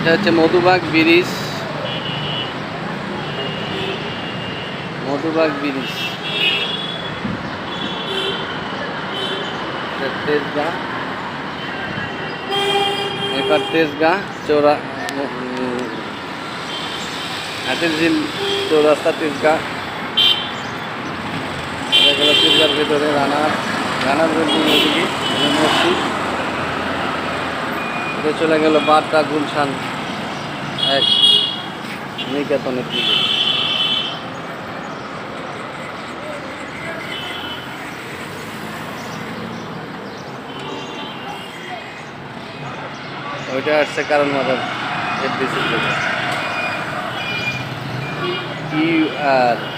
এটা হচ্ছে Madhubagh bridge, Madhubagh bridge. Tejgaon, এবার তেজগাঁ চৌরা হাতিরঝিল চৌরাস্তা তেজগাঁ। এটা গেল তেজগাঁর ভেতরে রানার বিল্ডিং ওদিকে মসজিদ। এটা চলে গেল বাড্ডা গুলশান এক নিকেতনের দিকে। ওইটা আসছে কারণ মাদার এফডিসি থেকে। ইউআর